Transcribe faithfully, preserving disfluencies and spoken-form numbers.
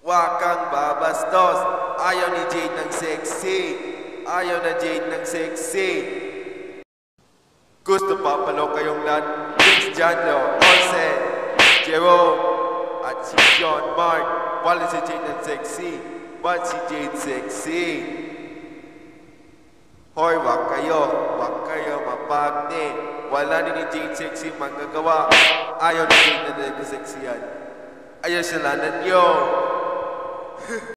Wag kang babastos. Ayaw ni Jade ng sexy. Ayaw na Jade ng sexy. Gusto papalo kayong lahat. Vince Janlo, Olsen, Jerome, at si John Mark. Wala si Jade ng sexy. But si Jade sexy. Hoy, wag kayo. Wag kayo mapagne. Wala ni ni Jade sexy magagawa. Ayaw ni Jade na nag-sexy yan. Ayaw siya lanan nyo.